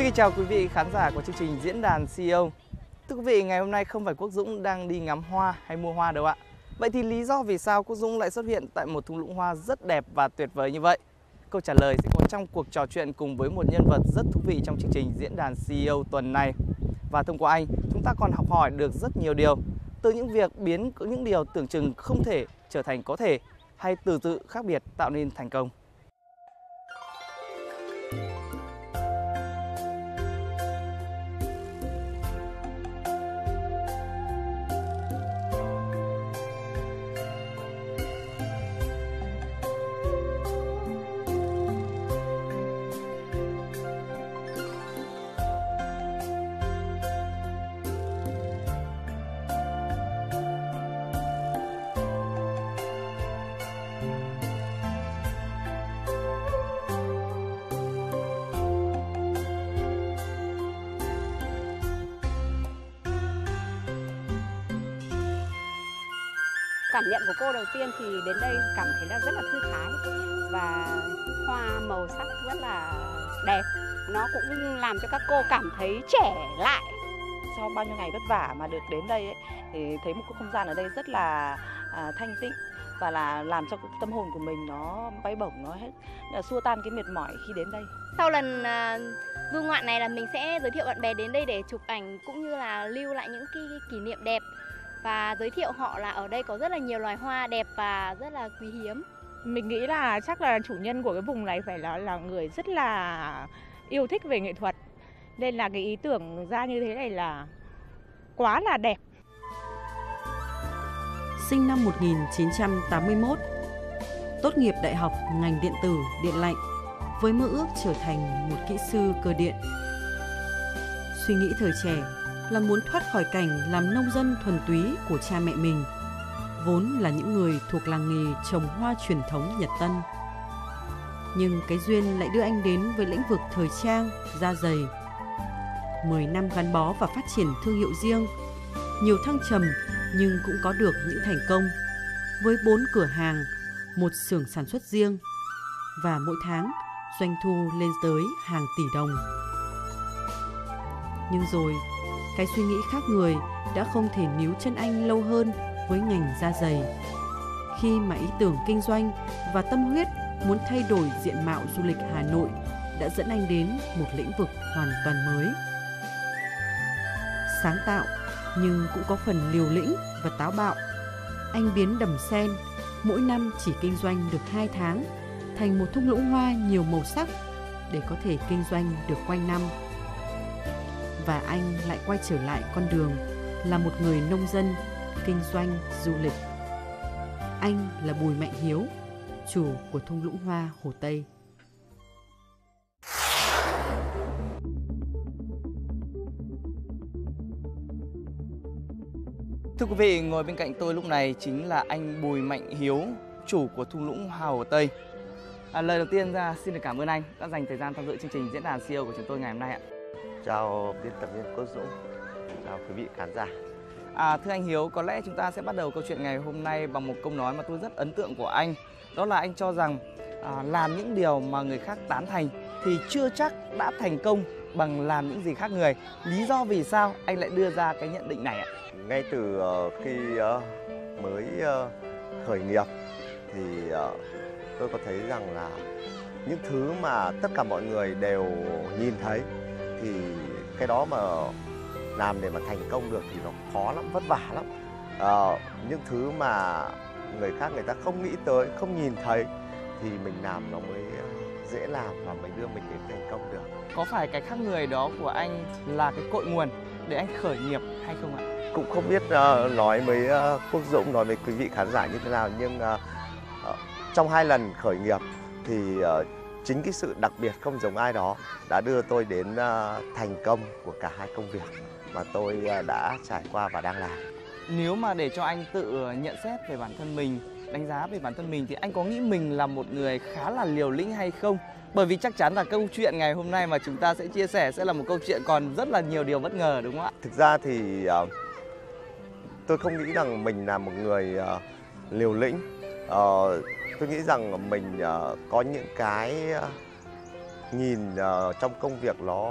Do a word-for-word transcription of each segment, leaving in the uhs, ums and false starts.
Xin chào quý vị khán giả của chương trình Diễn đàn xê e ô. Thưa quý vị, ngày hôm nay không phải Quốc Dũng đang đi ngắm hoa hay mua hoa đâu ạ. Vậy thì lý do vì sao Quốc Dũng lại xuất hiện tại một thung lũng hoa rất đẹp và tuyệt vời như vậy? Câu trả lời sẽ có trong cuộc trò chuyện cùng với một nhân vật rất thú vị trong chương trình Diễn đàn xê e ô tuần này. Và thông qua anh, chúng ta còn học hỏi được rất nhiều điều, từ những việc biến những điều tưởng chừng không thể trở thành có thể, hay từ tự khác biệt tạo nên thành công. Cảm nhận của cô đầu tiên thì đến đây cảm thấy là rất là thư thái và hoa màu sắc rất là đẹp. Nó cũng làm cho các cô cảm thấy trẻ lại. Sau bao nhiêu ngày vất vả mà được đến đây ấy, thì thấy một cái không gian ở đây rất là à, thanh tịnh và là làm cho tâm hồn của mình nó bay bổng, nó hết là xua tan cái mệt mỏi khi đến đây. Sau lần uh, du ngoạn này là mình sẽ giới thiệu bạn bè đến đây để chụp ảnh cũng như là lưu lại những cái, cái kỷ niệm đẹp và giới thiệu họ là ở đây có rất là nhiều loài hoa đẹp và rất là quý hiếm. Mình nghĩ là chắc là chủ nhân của cái vùng này phải là là người rất là yêu thích về nghệ thuật. Nên là cái ý tưởng ra như thế này là quá là đẹp. Sinh năm một nghìn chín trăm tám mươi mốt, tốt nghiệp đại học ngành điện tử điện lạnh với mơ ước trở thành một kỹ sư cơ điện. Suy nghĩ thời trẻ là muốn thoát khỏi cảnh làm nông dân thuần túy của cha mẹ mình, vốn là những người thuộc làng nghề trồng hoa truyền thống Nhật Tân. Nhưng cái duyên lại đưa anh đến với lĩnh vực thời trang, da giày. Mười năm gắn bó và phát triển thương hiệu riêng, nhiều thăng trầm nhưng cũng có được những thành công. Với bốn cửa hàng, một xưởng sản xuất riêng và mỗi tháng doanh thu lên tới hàng tỷ đồng. Nhưng rồi, cái suy nghĩ khác người đã không thể níu chân anh lâu hơn với ngành da giày. Khi mà ý tưởng kinh doanh và tâm huyết muốn thay đổi diện mạo du lịch Hà Nội đã dẫn anh đến một lĩnh vực hoàn toàn mới. Sáng tạo nhưng cũng có phần liều lĩnh và táo bạo. Anh biến Đầm Sen mỗi năm chỉ kinh doanh được hai tháng thành một thung lũng hoa nhiều màu sắc để có thể kinh doanh được quanh năm. Và anh lại quay trở lại con đường là một người nông dân, kinh doanh du lịch. Anh là Bùi Mạnh Hiếu, chủ của thung lũng hoa Hồ Tây. Thưa quý vị, ngồi bên cạnh tôi lúc này chính là anh Bùi Mạnh Hiếu, chủ của thung lũng hoa Hồ Tây. À, lời đầu tiên ra xin được cảm ơn anh đã dành thời gian tham dự chương trình Diễn đàn xê e ô của chúng tôi ngày hôm nay ạ. Chào biên tập viên Quốc Dũng, chào quý vị khán giả. À, thưa anh Hiếu, có lẽ chúng ta sẽ bắt đầu câu chuyện ngày hôm nay bằng một câu nói mà tôi rất ấn tượng của anh. Đó là anh cho rằng à, làm những điều mà người khác tán thành thì chưa chắc đã thành công bằng làm những gì khác người. Lý do vì sao anh lại đưa ra cái nhận định này ạ? Ngay từ uh, khi uh, mới uh, khởi nghiệp thì uh, tôi có thấy rằng là những thứ mà tất cả mọi người đều nhìn thấy thì cái đó mà làm để mà thành công được thì nó khó lắm, vất vả lắm. À, những thứ mà người khác người ta không nghĩ tới, không nhìn thấy thì mình làm nó mới dễ làm và mới đưa mình đến thành công được. Có phải cái khác người đó của anh là cái cội nguồn để anh khởi nghiệp hay không ạ? Cũng không biết uh, nói với uh, Quốc Dũng, nói với quý vị khán giả như thế nào, nhưng uh, uh, trong hai lần khởi nghiệp thì uh, chính cái sự đặc biệt không giống ai đó đã đưa tôi đến uh, thành công của cả hai công việc mà tôi uh, đã trải qua và đang làm. Nếu mà để cho anh tự nhận xét về bản thân mình, đánh giá về bản thân mình thì anh có nghĩ mình là một người khá là liều lĩnh hay không? Bởi vì chắc chắn là câu chuyện ngày hôm nay mà chúng ta sẽ chia sẻ sẽ là một câu chuyện còn rất là nhiều điều bất ngờ, đúng không ạ? Thực ra thì uh, tôi không nghĩ rằng mình là một người uh, liều lĩnh. Uh, tôi nghĩ rằng mình uh, có những cái uh, nhìn uh, trong công việc nó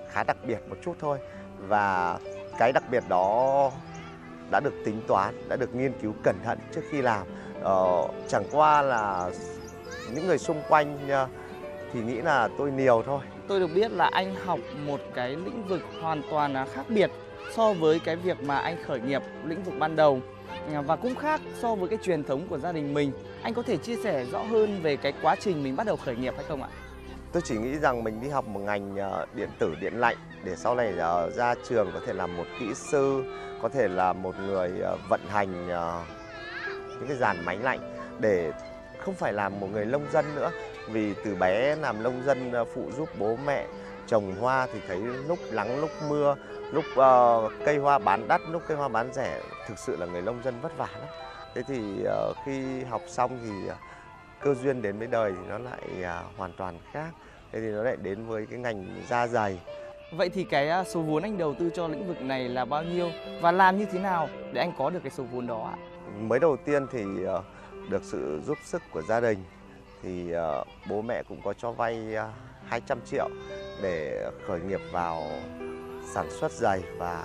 khá đặc biệt một chút thôi. Và cái đặc biệt đó đã được tính toán, đã được nghiên cứu cẩn thận trước khi làm. Ờ, chẳng qua là những người xung quanh thì nghĩ là tôi niều thôi. Tôi được biết là anh học một cái lĩnh vực hoàn toàn khác biệt so với cái việc mà anh khởi nghiệp lĩnh vực ban đầu, và cũng khác so với cái truyền thống của gia đình mình. Anh có thể chia sẻ rõ hơn về cái quá trình mình bắt đầu khởi nghiệp hay không ạ? Tôi chỉ nghĩ rằng mình đi học một ngành điện tử điện lạnh để sau này ra trường có thể làm một kỹ sư, có thể là một người vận hành những cái dàn máy lạnh, để không phải làm một người nông dân nữa. Vì từ bé làm nông dân phụ giúp bố mẹ trồng hoa thì thấy lúc nắng lúc mưa, lúc uh, cây hoa bán đắt, lúc cây hoa bán rẻ, thực sự là người nông dân vất vả lắm. Thế thì uh, khi học xong thì uh, cơ duyên đến với đời thì nó lại uh, hoàn toàn khác. Thế thì nó lại đến với cái ngành da giày. Vậy thì cái số vốn anh đầu tư cho lĩnh vực này là bao nhiêu và làm như thế nào để anh có được cái số vốn đó ạ? Mới đầu tiên thì uh, được sự giúp sức của gia đình, thì uh, bố mẹ cũng có cho vay uh, hai trăm triệu để khởi nghiệp vào sản xuất giày và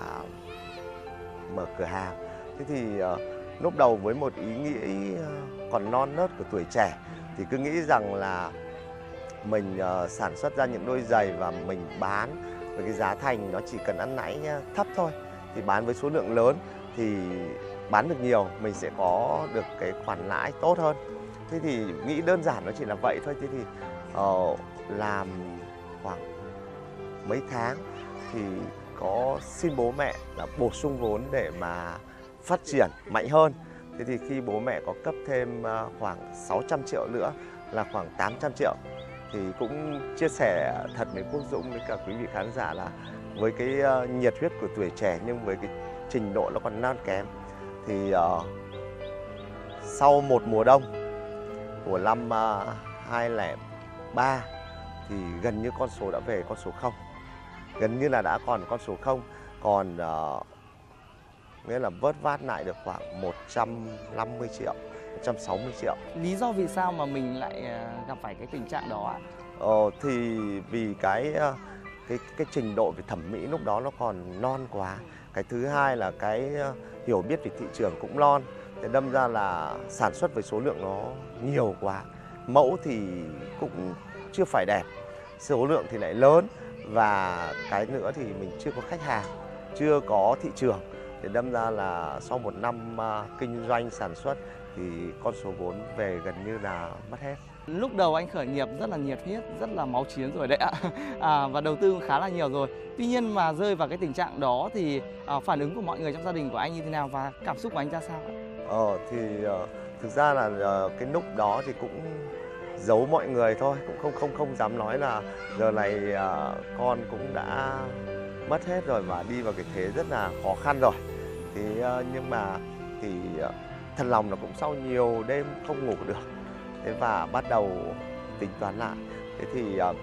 mở cửa hàng. Thế thì uh, lúc đầu với một ý nghĩ uh, còn non nớt của tuổi trẻ thì cứ nghĩ rằng là mình uh, sản xuất ra những đôi giày và mình bán với cái giá thành nó chỉ cần ăn nãi thấp thôi, thì bán với số lượng lớn thì bán được nhiều, mình sẽ có được cái khoản lãi tốt hơn. Thế thì nghĩ đơn giản nó chỉ là vậy thôi. Thế thì uh, làm khoảng mấy tháng thì có xin bố mẹ là bổ sung vốn để mà phát triển mạnh hơn. Thế thì khi bố mẹ có cấp thêm uh, khoảng sáu trăm triệu nữa là khoảng tám trăm triệu, thì cũng chia sẻ thật với Quốc Dũng với cả quý vị khán giả là với cái uh, nhiệt huyết của tuổi trẻ nhưng với cái trình độ nó còn non kém, thì uh, sau một mùa đông của năm uh, hai không không ba thì gần như con số đã về con số không, gần như là đã còn con số không, còn uh, nghĩa là vớt vát lại được khoảng một trăm năm mươi triệu, một trăm sáu mươi triệu. Lý do vì sao mà mình lại uh, gặp phải cái tình trạng đó ạ? Ờ, thì vì cái uh, cái cái trình độ về thẩm mỹ lúc đó nó còn non quá. Cái thứ hai là cái uh, hiểu biết về thị trường cũng non. Thế đâm ra là sản xuất với số lượng nó nhiều quá. Mẫu thì cũng chưa phải đẹp, số lượng thì lại lớn, và cái nữa thì mình chưa có khách hàng, chưa có thị trường. Thế đâm ra là sau một năm uh, kinh doanh sản xuất thì con số vốn về gần như là mất hết. Lúc đầu anh khởi nghiệp rất là nhiệt huyết, rất là máu chiến rồi đấy ạ, à, và đầu tư khá là nhiều rồi. Tuy nhiên mà rơi vào cái tình trạng đó thì à, phản ứng của mọi người trong gia đình của anh như thế nào và cảm xúc của anh ra sao ạ? Ờ thì uh, thực ra là uh, cái lúc đó thì cũng giấu mọi người thôi, cũng không không không dám nói là giờ này uh, con cũng đã mất hết rồi và đi vào cái thế rất là khó khăn rồi. Thì uh, nhưng mà thì uh, thật lòng là cũng sau nhiều đêm không ngủ được. Thế và bắt đầu tính toán lại. Thế thì uh,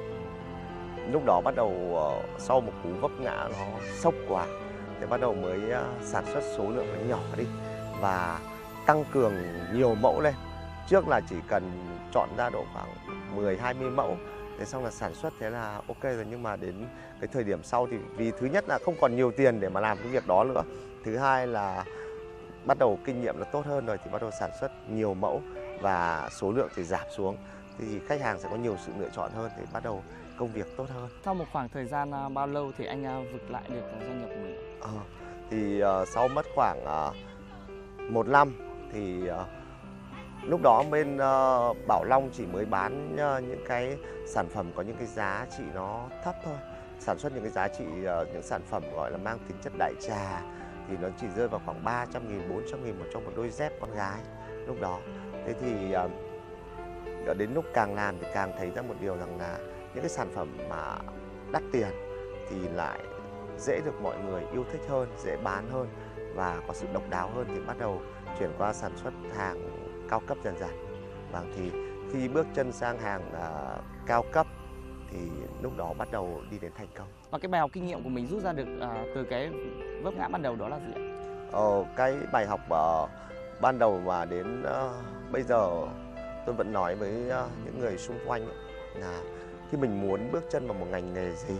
lúc đó bắt đầu uh, sau một cú vấp ngã nó sốc quá, thế bắt đầu mới uh, sản xuất số lượng nó nhỏ đi và tăng cường nhiều mẫu lên. Trước là chỉ cần chọn ra độ khoảng mười hai mươi mẫu, thế xong là sản xuất thế là ok rồi. Nhưng mà đến cái thời điểm sau thì vì thứ nhất là không còn nhiều tiền để mà làm cái việc đó nữa, thứ hai là bắt đầu kinh nghiệm nó tốt hơn rồi thì bắt đầu sản xuất nhiều mẫu và số lượng thì giảm xuống, thì khách hàng sẽ có nhiều sự lựa chọn hơn, thì bắt đầu công việc tốt hơn. Sau một khoảng thời gian uh, bao lâu thì anh uh, vực lại được doanh nghiệp của mình? Ờ, thì uh, sau mất khoảng uh, một năm thì uh, lúc đó bên uh, Bảo Long chỉ mới bán uh, những cái sản phẩm có những cái giá trị nó thấp thôi, sản xuất những cái giá trị uh, những sản phẩm gọi là mang tính chất đại trà thì nó chỉ rơi vào khoảng ba trăm nghìn, bốn trăm nghìn một trong một đôi dép con gái lúc đó. Thế thì uh, đến lúc càng làm thì càng thấy ra một điều rằng là những cái sản phẩm mà đắt tiền thì lại dễ được mọi người yêu thích hơn, dễ bán hơn và có sự độc đáo hơn, thì bắt đầu chuyển qua sản xuất hàng cao cấp dần dần. Vâng, thì khi bước chân sang hàng uh, cao cấp thì lúc đó bắt đầu đi đến thành công. Và cái bài học kinh nghiệm của mình rút ra được uh, từ cái vấp ngã ban đầu đó là gì ạ? Ờ, cái bài học uh, ban đầu mà đến uh, bây giờ tôi vẫn nói với uh, những người xung quanh ấy, là khi mình muốn bước chân vào một ngành nghề gì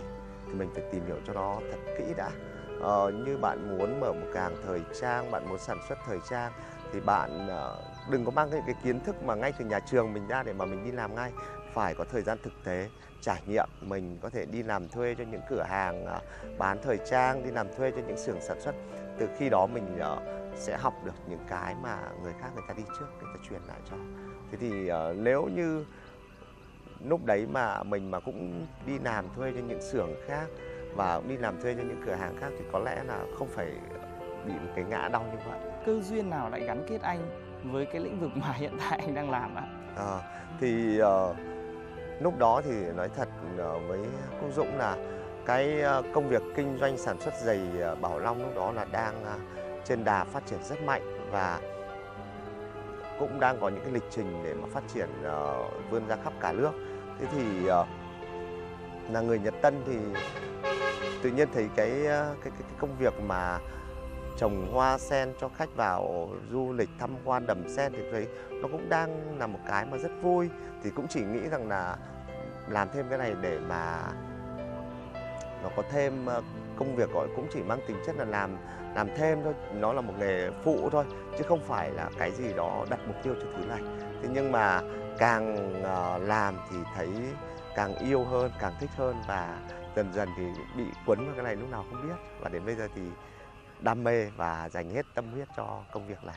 thì mình phải tìm hiểu cho nó thật kỹ đã. Ờ, như bạn muốn mở một cửa hàng thời trang, bạn muốn sản xuất thời trang thì bạn uh, đừng có mang cái, cái kiến thức mà ngay từ nhà trường mình ra để mà mình đi làm ngay. Phải có thời gian thực tế, trải nghiệm. Mình có thể đi làm thuê cho những cửa hàng uh, bán thời trang, đi làm thuê cho những xưởng sản xuất. Từ khi đó mình uh, sẽ học được những cái mà người khác người ta đi trước, người ta truyền lại cho. Thế thì uh, nếu như lúc đấy mà mình mà cũng đi làm thuê cho những xưởng khác và đi làm thuê cho những cửa hàng khác thì có lẽ là không phải bị một cái ngã đau như vậy. Cơ duyên nào lại gắn kết anh với cái lĩnh vực mà hiện tại anh đang làm ạ? À, thì uh, lúc đó thì nói thật uh, với cô Dũng là cái uh, công việc kinh doanh sản xuất giày uh, Bảo Long lúc đó là đang uh, trên đà phát triển rất mạnh và cũng đang có những cái lịch trình để mà phát triển uh, vươn ra khắp cả nước. Thế thì uh, là người Nhật Tân thì tự nhiên thấy cái cái cái, cái công việc mà trồng hoa sen cho khách vào du lịch tham quan đầm sen thì thấy nó cũng đang là một cái mà rất vui. Thì cũng chỉ nghĩ rằng là làm thêm cái này để mà nó có thêm công việc, gọi cũng chỉ mang tính chất là làm làm thêm thôi, nó là một nghề phụ thôi chứ không phải là cái gì đó đặt mục tiêu cho thứ này. Thế nhưng mà càng uh, làm thì thấy càng yêu hơn, càng thích hơn và dần dần thì bị cuốn vào cái này lúc nào không biết. Và đến bây giờ thì đam mê và dành hết tâm huyết cho công việc này.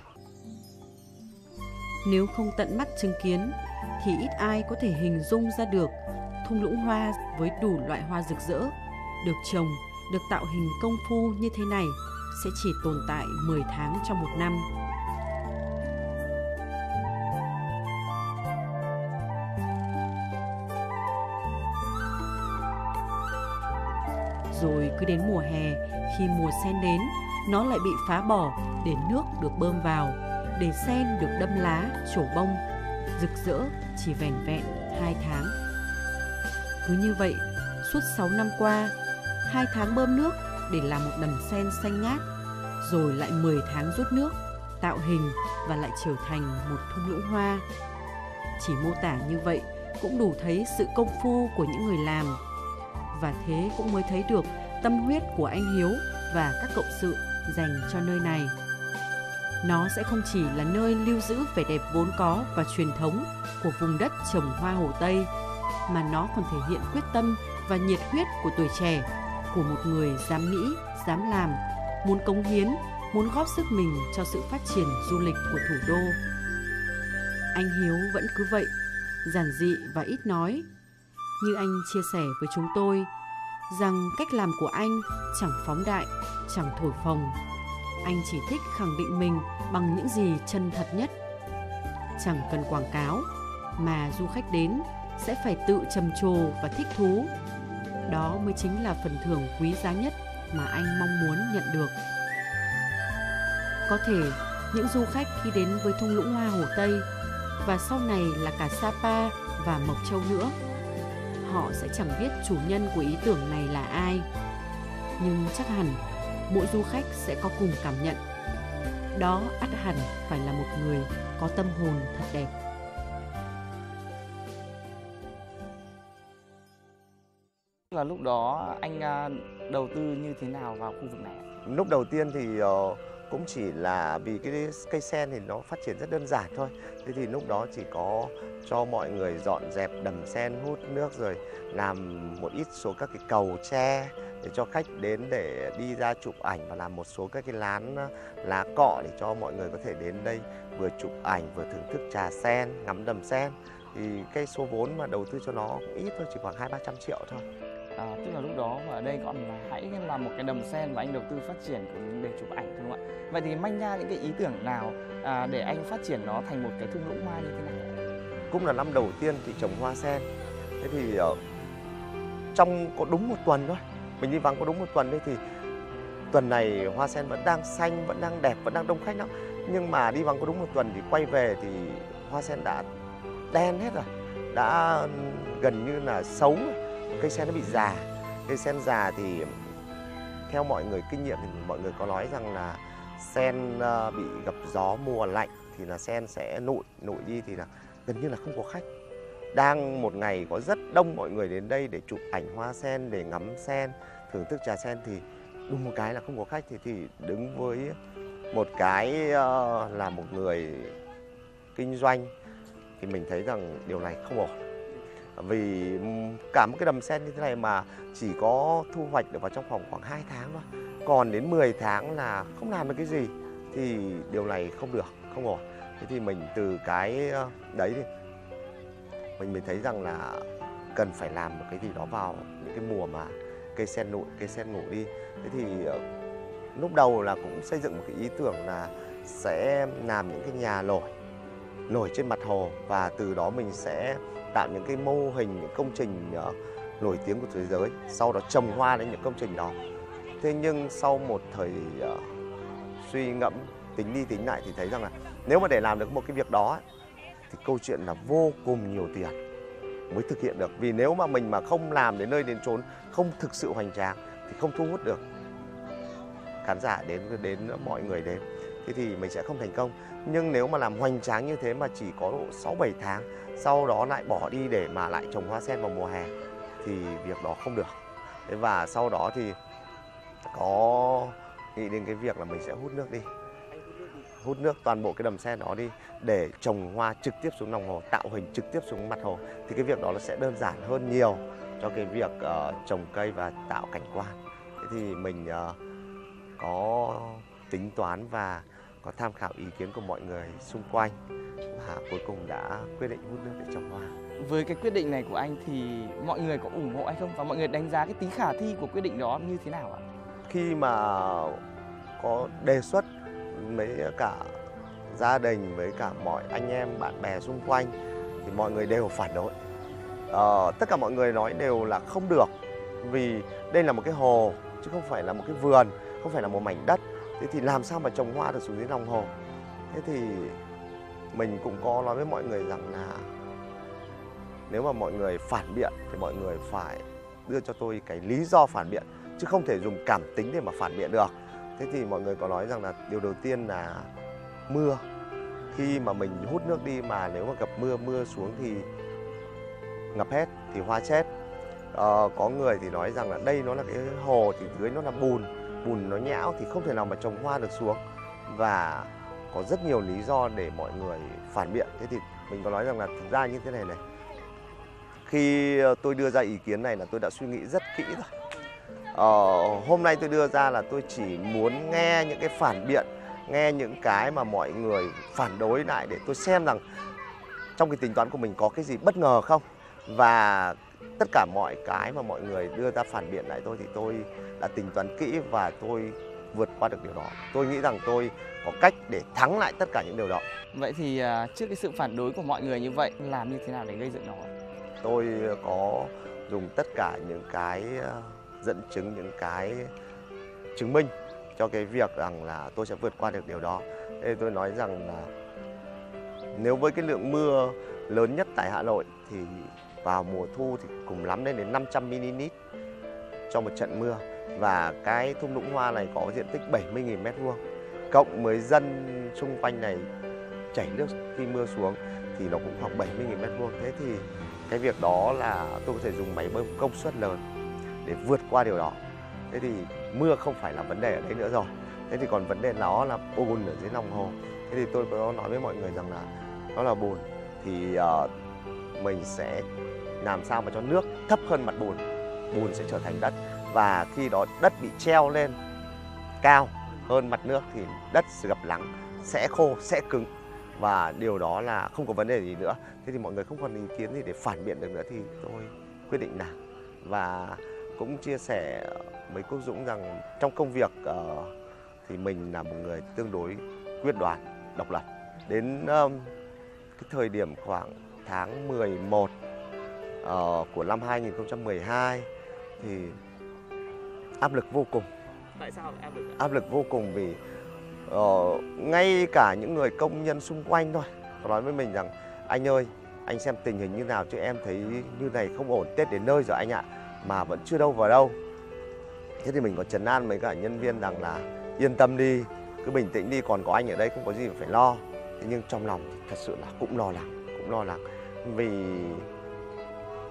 Nếu không tận mắt chứng kiến thì ít ai có thể hình dung ra được thung lũng hoa với đủ loại hoa rực rỡ, được trồng, được tạo hình công phu như thế này sẽ chỉ tồn tại mười tháng trong một năm. Rồi cứ đến mùa hè, khi mùa sen đến, nó lại bị phá bỏ để nước được bơm vào, để sen được đâm lá, trổ bông, rực rỡ chỉ vẻn vẹn hai tháng. Cứ như vậy, suốt sáu năm qua, hai tháng bơm nước để làm một đầm sen xanh ngát, rồi lại mười tháng rút nước, tạo hình và lại trở thành một thung lũng hoa. Chỉ mô tả như vậy cũng đủ thấy sự công phu của những người làm. Và thế cũng mới thấy được tâm huyết của anh Hiếu và các cộng sự dành cho nơi này. Nó sẽ không chỉ là nơi lưu giữ vẻ đẹp vốn có và truyền thống của vùng đất trồng hoa Hồ Tây, mà nó còn thể hiện quyết tâm và nhiệt huyết của tuổi trẻ, của một người dám nghĩ, dám làm, muốn cống hiến, muốn góp sức mình cho sự phát triển du lịch của thủ đô. Anh Hiếu vẫn cứ vậy, giản dị và ít nói. Như anh chia sẻ với chúng tôi rằng cách làm của anh chẳng phóng đại, chẳng thổi phồng. Anh chỉ thích khẳng định mình bằng những gì chân thật nhất. Chẳng cần quảng cáo, mà du khách đến sẽ phải tự trầm trồ và thích thú. Đó mới chính là phần thưởng quý giá nhất mà anh mong muốn nhận được. Có thể những du khách khi đến với thung lũng hoa Hồ Tây và sau này là cả Sapa và Mộc Châu nữa, họ sẽ chẳng biết chủ nhân của ý tưởng này là ai. Nhưng chắc hẳn mỗi du khách sẽ có cùng cảm nhận. Đó ắt hẳn phải là một người có tâm hồn thật đẹp. Là lúc đó anh đầu tư như thế nào vào khu vực này? Lúc đầu tiên thì uh, cũng chỉ là vì cái cây sen thì nó phát triển rất đơn giản thôi. Thế thì lúc đó chỉ có cho mọi người dọn dẹp đầm sen, hút nước, rồi làm một ít số các cái cầu tre để cho khách đến để đi ra chụp ảnh, và làm một số các cái lán lá cọ để cho mọi người có thể đến đây vừa chụp ảnh vừa thưởng thức trà sen, ngắm đầm sen. Thì cái số vốn mà đầu tư cho nó cũng ít thôi, chỉ khoảng hai ba trăm triệu thôi. À, tức là lúc đó ở đây còn là hãy làm một cái đầm sen và anh đầu tư phát triển để chụp ảnh, đúng không ạ? Vậy thì manh nha những cái ý tưởng nào à, để anh phát triển nó thành một cái thung lũng hoa như thế này? Cũng là năm đầu tiên thì trồng hoa sen. Thế thì uh, trong có đúng một tuần thôi, mình đi vắng có đúng một tuần đấy, thì tuần này hoa sen vẫn đang xanh, vẫn đang đẹp, vẫn đang đông khách lắm. Nhưng mà đi vắng có đúng một tuần thì quay về thì hoa sen đã đen hết rồi, đã gần như là xấu rồi. Cây sen nó bị già. Cây sen già thì theo mọi người kinh nghiệm thì mọi người có nói rằng là sen bị gặp gió mùa lạnh thì là sen sẽ nụi, nụi đi thì là gần như là không có khách. đang một ngày có rất đông mọi người đến đây để chụp ảnh hoa sen, để ngắm sen, thưởng thức trà sen, thì đùng một cái là không có khách. Thì, thì đứng với một cái uh, là một người kinh doanh thì mình thấy rằng điều này không ổn. Vì cả một cái đầm sen như thế này mà chỉ có thu hoạch được vào trong vòng khoảng hai tháng thôi, còn đến mười tháng là không làm được cái gì, thì điều này không được, không ổn. Thế thì mình từ cái đấy thì mình mới thấy rằng là cần phải làm một cái gì đó vào những cái mùa mà cây sen nụi, cây sen ngủ đi. Thế thì lúc đầu là cũng xây dựng một cái ý tưởng là sẽ làm những cái nhà nổi nổi trên mặt hồ, và từ đó mình sẽ tạo những cái mô hình, những công trình uh, nổi tiếng của thế giới, sau đó trồng hoa lên những công trình đó. Thế nhưng sau một thời uh, suy ngẫm, tính đi tính lại thì thấy rằng là nếu mà để làm được một cái việc đó thì câu chuyện là vô cùng nhiều tiền mới thực hiện được. Vì nếu mà mình mà không làm đến nơi đến chốn, không thực sự hoành tráng thì không thu hút được khán giả đến, đến mọi người đến, thế thì mình sẽ không thành công. Nhưng nếu mà làm hoành tráng như thế mà chỉ có độ sáu bảy tháng, sau đó lại bỏ đi để mà lại trồng hoa sen vào mùa hè thì việc đó không được. Thế và sau đó thì có nghĩ đến cái việc là mình sẽ hút nước đi, hút nước toàn bộ cái đầm sen đó đi để trồng hoa trực tiếp xuống lòng hồ, tạo hình trực tiếp xuống mặt hồ. Thì cái việc đó nó sẽ đơn giản hơn nhiều cho cái việc uh, trồng cây và tạo cảnh quan. Thế thì mình uh, có tính toán và có tham khảo ý kiến của mọi người xung quanh, và cuối cùng đã quyết định hút nước để trồng hoa. Với cái quyết định này của anh thì mọi người có ủng hộ hay không? Và mọi người đánh giá cái tính khả thi của quyết định đó như thế nào ạ? Khi mà có đề xuất với cả gia đình, với cả mọi anh em, bạn bè xung quanh thì mọi người đều phản đối. Ờ, tất cả mọi người nói đều là không được, vì đây là một cái hồ chứ không phải là một cái vườn, không phải là một mảnh đất. Thế thì làm sao mà trồng hoa được xuống dưới lòng hồ? Thế thì mình cũng có nói với mọi người rằng là nếu mà mọi người phản biện thì mọi người phải đưa cho tôi cái lý do phản biện, chứ không thể dùng cảm tính để mà phản biện được. Thế thì mọi người có nói rằng là điều đầu tiên là mưa. Khi mà mình hút nước đi mà nếu mà gặp mưa, mưa xuống thì ngập hết, thì hoa chết. Ờ, có người thì nói rằng là đây nó là cái hồ thì dưới nó là bùn, bùn nó nhão thì không thể nào mà trồng hoa được xuống. Và có rất nhiều lý do để mọi người phản biện. Thế thì mình có nói rằng là thực ra như thế này này, khi tôi đưa ra ý kiến này là tôi đã suy nghĩ rất kỹ rồi. Ờ, hôm nay tôi đưa ra là tôi chỉ muốn nghe những cái phản biện, nghe những cái mà mọi người phản đối lại để tôi xem rằng trong cái tính toán của mình có cái gì bất ngờ không. Và tất cả mọi cái mà mọi người đưa ra phản biện lại tôi thì tôi đã tính toán kỹ và tôi vượt qua được điều đó. Tôi nghĩ rằng tôi có cách để thắng lại tất cả những điều đó. Vậy thì uh, trước cái sự phản đối của mọi người như vậy, làm như thế nào để gây dựng nó? Tôi có dùng tất cả những cái dẫn chứng, những cái chứng minh cho cái việc rằng là tôi sẽ vượt qua được điều đó. Thế tôi nói rằng là nếu với cái lượng mưa lớn nhất tại Hà Nội thì vào mùa thu thì cùng lắm lên đến năm trăm mi-li-lít cho một trận mưa. Và cái thung lũng hoa này có diện tích bảy mươi nghìn mét vuông, cộng với dân xung quanh này chảy nước khi mưa xuống thì nó cũng khoảng bảy mươi nghìn mét vuông. Thế thì cái việc đó là tôi có thể dùng máy bơm công suất lớn để vượt qua điều đó. Thế thì mưa không phải là vấn đề ở đây nữa rồi. Thế thì còn vấn đề nó là bùn ở dưới lòng hồ. Thế thì tôi có nói với mọi người rằng là nó là bùn thì uh, mình sẽ làm sao mà cho nước thấp hơn mặt bùn, bùn sẽ trở thành đất. Và khi đó đất bị treo lên cao hơn mặt nước thì đất sẽ gặp nắng, sẽ khô, sẽ cứng. Và điều đó là không có vấn đề gì nữa. Thế thì mọi người không còn ý kiến gì để phản biện được nữa thì tôi quyết định làm. Và cũng chia sẻ với Quốc Dũng rằng trong công việc uh, thì mình là một người tương đối quyết đoán, độc lập. Đến um, cái thời điểm khoảng tháng mười một uh, của năm hai nghìn không trăm mười hai thì áp lực vô cùng. Tại sao áp lực? Áp lực vô cùng vì uh, ngay cả những người công nhân xung quanh thôi có nói với mình rằng anh ơi, anh xem tình hình như nào chứ em thấy như này không ổn, Tết đến nơi rồi anh ạ, mà vẫn chưa đâu vào đâu. Thế thì mình có trấn an với cả nhân viên rằng là yên tâm đi, cứ bình tĩnh đi, còn có anh ở đây không có gì phải lo. Thế nhưng trong lòng thì thật sự là cũng lo lắng, cũng lo lắng vì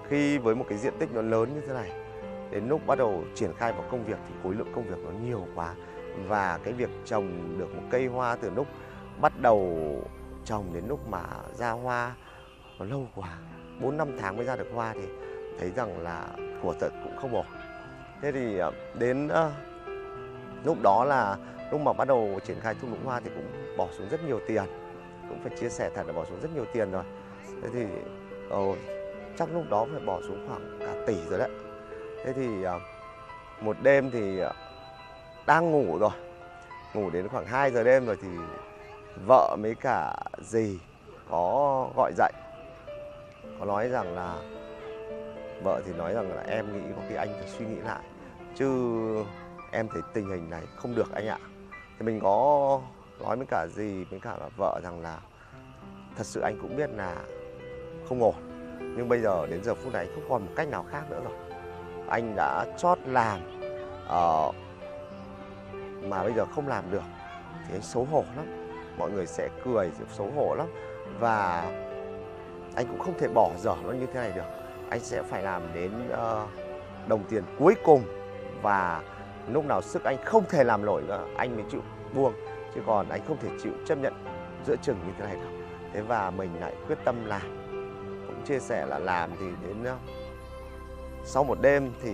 khi với một cái diện tích nó lớn như thế này, đến lúc bắt đầu triển khai vào công việc thì khối lượng công việc nó nhiều quá. Và cái việc trồng được một cây hoa từ lúc bắt đầu trồng đến lúc mà ra hoa nó lâu quá, bốn năm tháng mới ra được hoa thì thấy rằng là của thật cũng không ổn. Thế thì đến uh, lúc đó là lúc mà bắt đầu triển khai thung lũng hoa thì cũng bỏ xuống rất nhiều tiền, cũng phải chia sẻ thật là bỏ xuống rất nhiều tiền rồi. Thế thì uh, chắc lúc đó phải bỏ xuống khoảng cả tỷ rồi đấy. Thế thì uh, một đêm thì uh, đang ngủ rồi, ngủ đến khoảng hai giờ đêm rồi thì vợ mấy cả dì có gọi dậy, có nói rằng là vợ thì nói rằng là em nghĩ có khi anh phải suy nghĩ lại, chứ em thấy tình hình này không được anh ạ. Thì mình có nói với cả dì với cả vợ rằng là thật sự anh cũng biết là không ổn, nhưng bây giờ đến giờ phút này không còn một cách nào khác nữa rồi. Anh đã chót làm uh, mà bây giờ không làm được thì anh xấu hổ lắm, mọi người sẽ cười, sẽ xấu hổ lắm. Và anh cũng không thể bỏ dở nó như thế này được. Anh sẽ phải làm đến uh, đồng tiền cuối cùng, và lúc nào sức anh không thể làm nổi nữa anh mới chịu buông, chứ còn anh không thể chịu chấp nhận giữa chừng như thế này đâu. Thế và mình lại quyết tâm làm. Cũng chia sẻ là làm thì đến uh, sau một đêm thì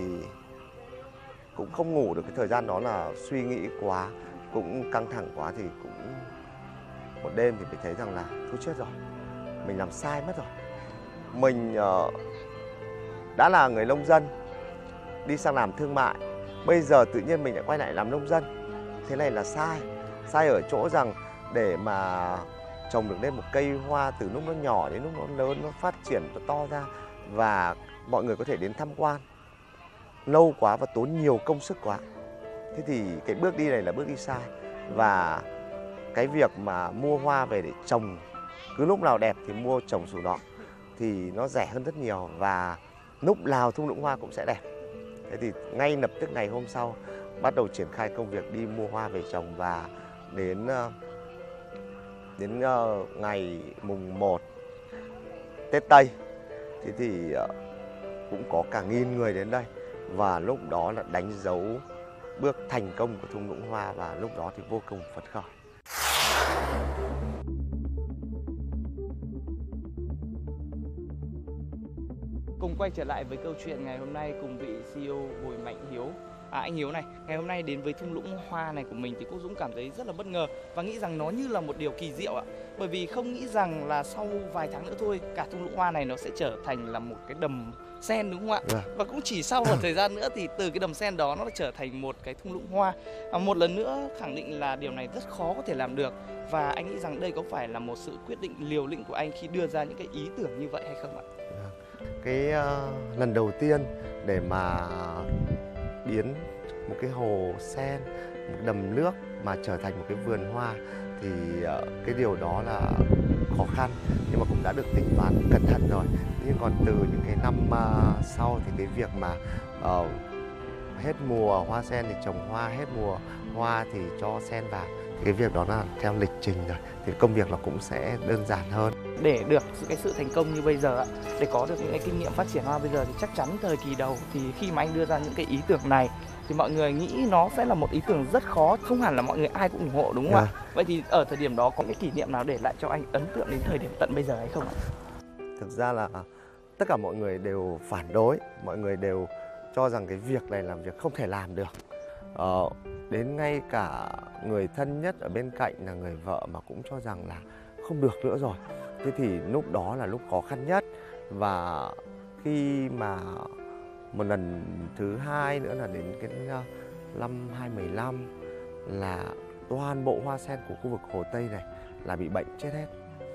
cũng không ngủ được, cái thời gian đó là suy nghĩ quá, cũng căng thẳng quá, thì cũng một đêm thì mình thấy rằng là thôi chết rồi, mình làm sai mất rồi. Mình uh, đã là người nông dân đi sang làm thương mại, bây giờ tự nhiên mình lại quay lại làm nông dân, thế này là sai. Sai ở chỗ rằng để mà trồng được lên một cây hoa từ lúc nó nhỏ đến lúc nó lớn, nó phát triển, nó to ra và mọi người có thể đến tham quan, lâu quá và tốn nhiều công sức quá. Thế thì cái bước đi này là bước đi sai. Và cái việc mà mua hoa về để trồng cứ lúc nào đẹp thì mua trồng sổ đó thì nó rẻ hơn rất nhiều, và lúc nào thung lũng hoa cũng sẽ đẹp. Thế thì ngay lập tức ngày hôm sau bắt đầu triển khai công việc đi mua hoa về trồng, và đến đến ngày mùng một Tết Tây thế thì cũng có cả nghìn người đến đây, và lúc đó là đánh dấu bước thành công của thung lũng hoa, và lúc đó thì vô cùng phấn khởi. Cùng quay trở lại với câu chuyện ngày hôm nay cùng vị xê e ô Bùi Mạnh Hiếu. À, anh Hiếu này, ngày hôm nay đến với thung lũng hoa này của mình thì Quốc Dũng cảm thấy rất là bất ngờ và nghĩ rằng nó như là một điều kỳ diệu ạ. Bởi vì không nghĩ rằng là sau vài tháng nữa thôi, cả thung lũng hoa này nó sẽ trở thành là một cái đầm sen, đúng không ạ? Yeah. Và cũng chỉ sau một thời gian nữa thì từ cái đầm sen đó nó trở thành một cái thung lũng hoa. À, một lần nữa khẳng định là điều này rất khó có thể làm được. Và anh nghĩ rằng đây có phải là một sự quyết định liều lĩnh của anh khi đưa ra những cái ý tưởng như vậy hay không ạ? Yeah. Cái uh, lần đầu tiên để mà biến một cái hồ sen, một đầm nước mà trở thành một cái vườn hoa thì uh, cái điều đó là khó khăn, nhưng mà cũng đã được tính toán cẩn thận rồi. Nhưng còn từ những cái năm uh, sau thì cái việc mà uh, hết mùa hoa sen thì trồng hoa, hết mùa hoa thì cho sen vào, thì cái việc đó là theo lịch trình rồi, thì công việc nó cũng sẽ đơn giản hơn. Để được cái sự thành công như bây giờ, để có được những cái kinh nghiệm phát triển hoa bây giờ thì chắc chắn thời kỳ đầu thì khi mà anh đưa ra những cái ý tưởng này thì mọi người nghĩ nó sẽ là một ý tưởng rất khó, không hẳn là mọi người ai cũng ủng hộ, đúng không yeah. ạ? Vậy thì ở thời điểm đó có cái kỷ niệm nào để lại cho anh ấn tượng đến thời điểm tận bây giờ hay không ạ? Thực ra là tất cả mọi người đều phản đối, mọi người đều cho rằng cái việc này là việc không thể làm được. Ờ, đến ngay cả người thân nhất ở bên cạnh là người vợ mà cũng cho rằng là không được nữa rồi. Thế thì lúc đó là lúc khó khăn nhất. Và khi mà một lần thứ hai nữa là đến cái năm hai không một lăm là toàn bộ hoa sen của khu vực Hồ Tây này là bị bệnh chết hết.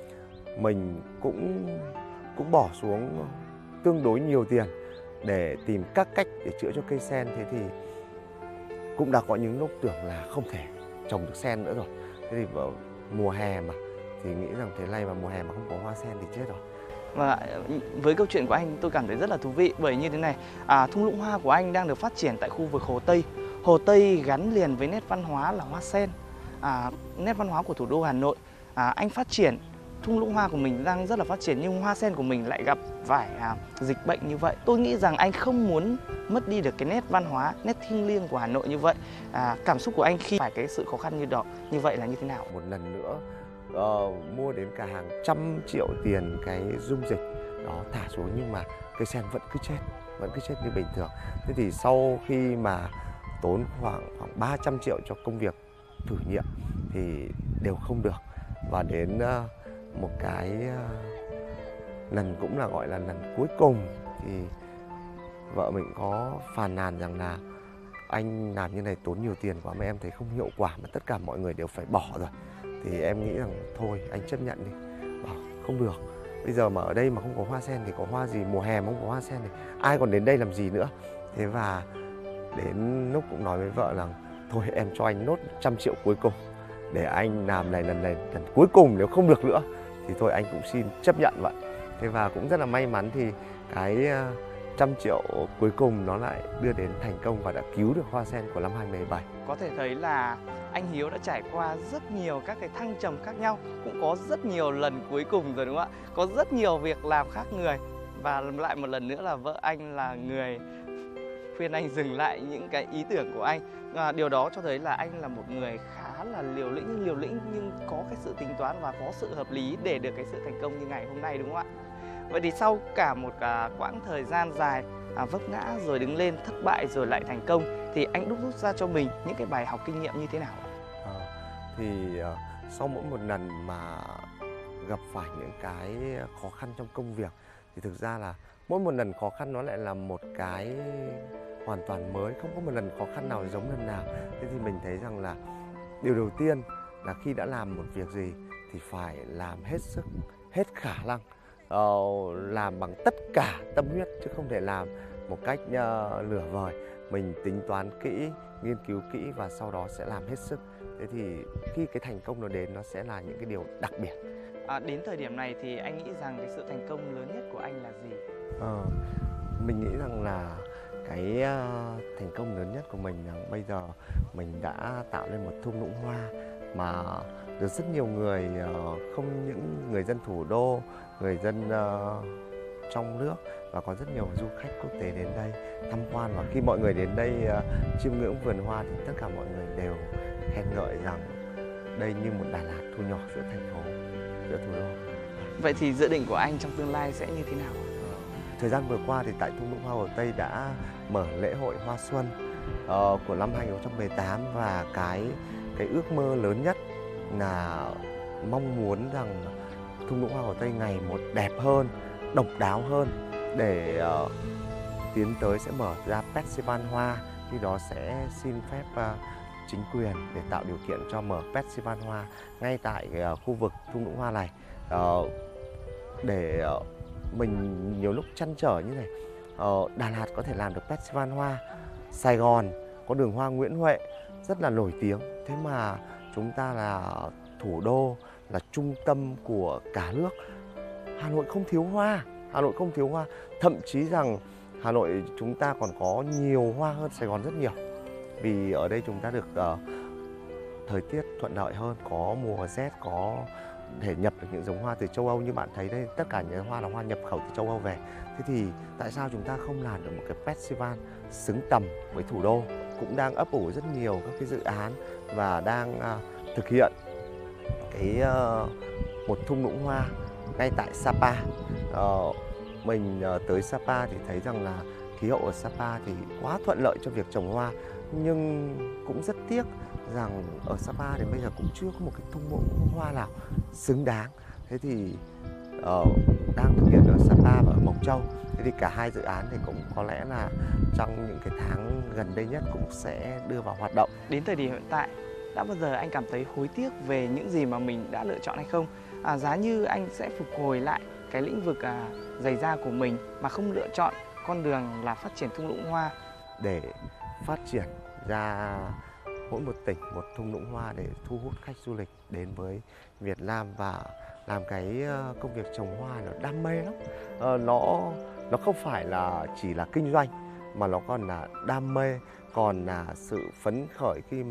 Mình cũng cũng bỏ xuống tương đối nhiều tiền để tìm các cách để chữa cho cây sen. Thế thì cũng đã có những lúc tưởng là không thể trồng được sen nữa rồi. Thế thì vào mùa hè mà thì nghĩ rằng thế này mà mùa hè mà không có hoa sen thì chết rồi. Và với câu chuyện của anh tôi cảm thấy rất là thú vị, bởi như thế này, à, thung lũng hoa của anh đang được phát triển tại khu vực Hồ Tây. Hồ Tây gắn liền với nét văn hóa là hoa sen, à, nét văn hóa của thủ đô Hà Nội. À, anh phát triển thung lũng hoa của mình đang rất là phát triển nhưng hoa sen của mình lại gặp phải à, dịch bệnh như vậy. Tôi nghĩ rằng anh không muốn mất đi được cái nét văn hóa, nét thiêng liêng của Hà Nội như vậy. À, cảm xúc của anh khi phải cái sự khó khăn như đó như vậy là như thế nào? Một lần nữa uh, mua đến cả hàng trăm triệu tiền cái dung dịch đó thả xuống nhưng mà cây sen vẫn cứ chết, vẫn cứ chết như bình thường. Thế thì sau khi mà tốn khoảng khoảng ba trăm triệu cho công việc thử nghiệm thì đều không được. Và đến uh, một cái uh, lần cũng là gọi là lần cuối cùng thì vợ mình có phàn nàn rằng là anh làm như này tốn nhiều tiền quá mà em thấy không hiệu quả mà tất cả mọi người đều phải bỏ rồi. Thì em nghĩ rằng thôi anh chấp nhận đi. Bảo không được. Bây giờ mà ở đây mà không có hoa sen thì có hoa gì, mùa hè mà không có hoa sen thì ai còn đến đây làm gì nữa. Thế và đến lúc cũng nói với vợ rằng thôi em cho anh nốt trăm triệu cuối cùng để anh làm này lần này lần cuối cùng, nếu không được nữa thì thôi anh cũng xin chấp nhận vậy. Thế và cũng rất là may mắn thì cái trăm triệu cuối cùng nó lại đưa đến thành công và đã cứu được hoa sen của năm hai không một bảy. Có thể thấy là anh Hiếu đã trải qua rất nhiều các cái thăng trầm khác nhau, cũng có rất nhiều lần cuối cùng rồi đúng không ạ? Có rất nhiều việc làm khác người và lại một lần nữa là vợ anh là người khuyên anh dừng lại những cái ý tưởng của anh. À, điều đó cho thấy là anh là một người khá là liều lĩnh, liều lĩnh nhưng có cái sự tính toán và có sự hợp lý để được cái sự thành công như ngày hôm nay đúng không ạ? Vậy thì sau cả một à, quãng thời gian dài à, vấp ngã rồi đứng lên, thất bại rồi lại thành công thì anh đúc rút ra cho mình những cái bài học kinh nghiệm như thế nào? À, thì à, sau mỗi một lần mà gặp phải những cái khó khăn trong công việc thì thực ra là mỗi một lần khó khăn nó lại là một cái hoàn toàn mới, không có một lần khó khăn nào giống lần nào. Thế thì mình thấy rằng là điều đầu tiên là khi đã làm một việc gì thì phải làm hết sức, hết khả năng, uh, làm bằng tất cả tâm huyết chứ không thể làm một cách uh, lửa vời. Mình tính toán kỹ, nghiên cứu kỹ và sau đó sẽ làm hết sức. Thế thì khi cái thành công nó đến nó sẽ là những cái điều đặc biệt. À, đến thời điểm này thì anh nghĩ rằng cái sự thành công lớn nhất của anh là gì? Ờ, mình nghĩ rằng là cái uh, thành công lớn nhất của mình là bây giờ mình đã tạo nên một thung lũng hoa mà được rất nhiều người, uh, không những người dân thủ đô, người dân uh, trong nước và có rất nhiều du khách quốc tế đến đây tham quan. Và khi mọi người đến đây uh, chiêm ngưỡng vườn hoa thì tất cả mọi người đều khen ngợi rằng đây như một Đà Lạt thu nhỏ giữa thành phố, giữa thủ đô. Vậy thì dự định của anh trong tương lai sẽ như thế nào? Thời gian vừa qua thì tại thung lũng hoa Hồ Tây đã mở lễ hội hoa xuân uh, của năm hai không một tám và cái cái ước mơ lớn nhất là mong muốn rằng thung lũng hoa Hồ Tây ngày một đẹp hơn, độc đáo hơn để uh, tiến tới sẽ mở ra festival hoa. Khi đó sẽ xin phép uh, chính quyền để tạo điều kiện cho mở festival hoa ngay tại uh, khu vực thung lũng hoa này. Uh, để uh, mình nhiều lúc trăn trở như này, uh, Đà Lạt có thể làm được festival hoa, Sài Gòn có đường hoa Nguyễn Huệ rất là nổi tiếng, thế mà chúng ta là thủ đô, là trung tâm của cả nước, Hà Nội không thiếu hoa, Hà Nội không thiếu hoa, thậm chí rằng Hà Nội chúng ta còn có nhiều hoa hơn Sài Gòn rất nhiều, vì ở đây chúng ta được uh, thời tiết thuận lợi hơn, có mùa rét, có thể nhập được những giống hoa từ châu Âu như bạn thấy đây, tất cả những hoa là hoa nhập khẩu từ châu Âu về. Thế thì tại sao chúng ta không làm được một cái festival xứng tầm với thủ đô? Cũng đang ấp ủ rất nhiều các cái dự án và đang uh, thực hiện cái uh, một thung lũng hoa ngay tại Sapa. Uh, mình uh, tới Sapa thì thấy rằng là khí hậu ở Sapa thì quá thuận lợi cho việc trồng hoa, nhưng cũng rất tiếc rằng ở Sapa thì bây giờ cũng chưa có một cái thung lũng hoa nào xứng đáng. Thế thì uh, đang thực hiện ở Sapa và ở Mộc Châu. Thế thì cả hai dự án thì cũng có lẽ là trong những cái tháng gần đây nhất cũng sẽ đưa vào hoạt động. Đến thời điểm hiện tại, đã bao giờ anh cảm thấy hối tiếc về những gì mà mình đã lựa chọn hay không? À, giá như anh sẽ phục hồi lại cái lĩnh vực à, giày da của mình mà không lựa chọn con đường là phát triển thung lũng hoa. Để phát triển ra mỗi một tỉnh một thung lũng hoa để thu hút khách du lịch đến với Việt Nam và làm cái công việc trồng hoa nó đam mê lắm. Ờ, nó nó không phải là chỉ là kinh doanh mà nó còn là đam mê, còn là sự phấn khởi khi mà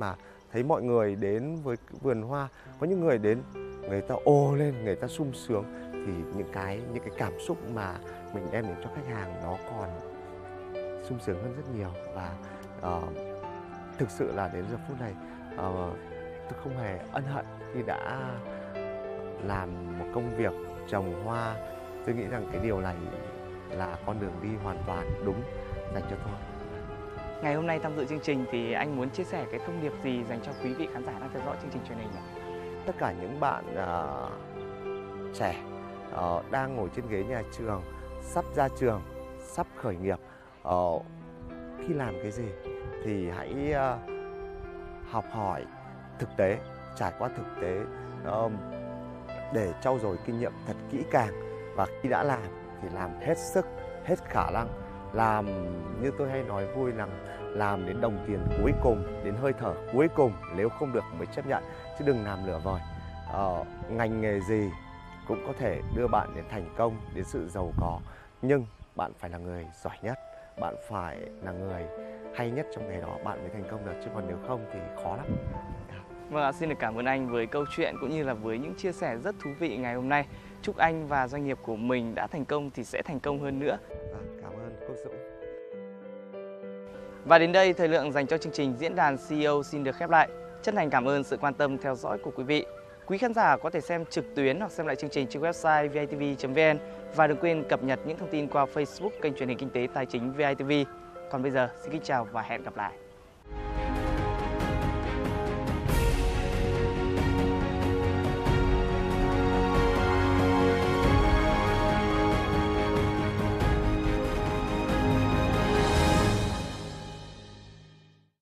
thấy mọi người đến với vườn hoa, có những người đến người ta ồ lên, người ta sung sướng, thì những cái những cái cảm xúc mà mình đem đến cho khách hàng nó còn sung sướng hơn rất nhiều. Và uh, thực sự là đến giờ phút này uh, tôi không hề ân hận khi đã làm một công việc trồng hoa. Tôi nghĩ rằng cái điều này là con đường đi hoàn toàn đúng dành cho tôi. Ngày hôm nay tham dự chương trình thì anh muốn chia sẻ cái thông điệp gì dành cho quý vị khán giả đang theo dõi chương trình truyền hình ạ? Tất cả những bạn uh, trẻ uh, đang ngồi trên ghế nhà trường, sắp ra trường, sắp khởi nghiệp, uh, khi làm cái gì thì hãy uh, học hỏi thực tế, trải qua thực tế uh, để trau dồi kinh nghiệm thật kỹ càng. Và khi đã làm thì làm hết sức, hết khả năng. Làm như tôi hay nói vui rằng làm đến đồng tiền cuối cùng, đến hơi thở cuối cùng, nếu không được mới chấp nhận, chứ đừng làm lửa vời. Ờ, ngành nghề gì cũng có thể đưa bạn đến thành công, đến sự giàu có, nhưng bạn phải là người giỏi nhất, bạn phải là người hay nhất trong nghề đó, bạn mới thành công được, chứ còn nếu không thì khó lắm. Vâng ạ, xin được cảm ơn anh với câu chuyện cũng như là với những chia sẻ rất thú vị ngày hôm nay. Chúc anh và doanh nghiệp của mình đã thành công thì sẽ thành công hơn nữa. À, cảm ơn Quốc Dũng. Và đến đây, thời lượng dành cho chương trình Diễn đàn xê e ô xin được khép lại. Chân thành cảm ơn sự quan tâm theo dõi của quý vị. Quý khán giả có thể xem trực tuyến hoặc xem lại chương trình trên website v i t v chấm v n và đừng quên cập nhật những thông tin qua Facebook kênh truyền hình kinh tế tài chính vê i tê vê. Còn bây giờ, xin kính chào và hẹn gặp lại.